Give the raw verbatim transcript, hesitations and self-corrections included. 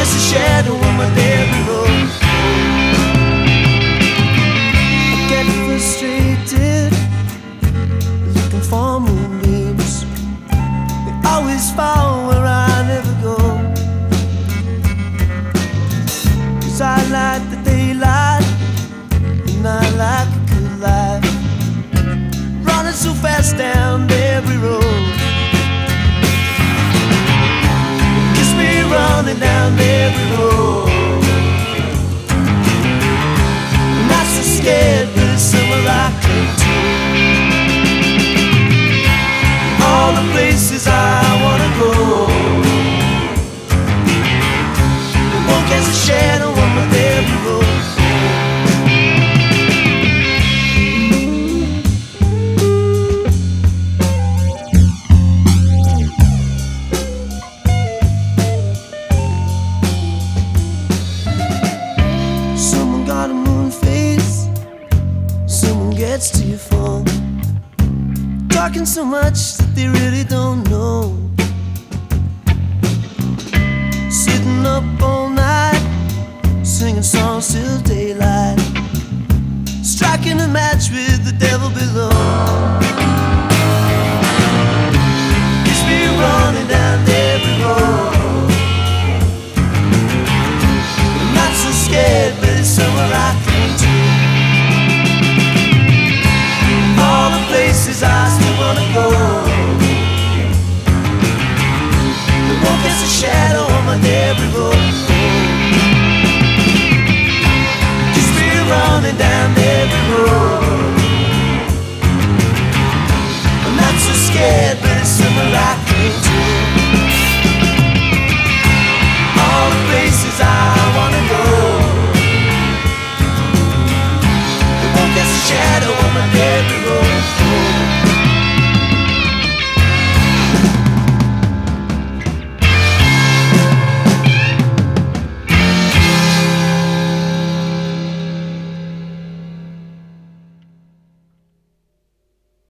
gets a shadow on my every road. I get frustrated looking for moonbeams. They always fall where I never go. 'Cause I like the daylight and I like a good life, running so fast down every road. Kiss me running down every road. I'm not so scared, but it's somewhere I cling to. All the places I wanna go. The one gets a shadow on my every road. Someone got a moon face, someone gets to your phone, talking so much that they really don't know. Sitting up all night, singing songs till daylight, striking a match with the devil below. Kiss me running down every road. I'm not so scared, but it's somewhere I cling to. All the places I still wanna go. The one gets a shadow on my every road.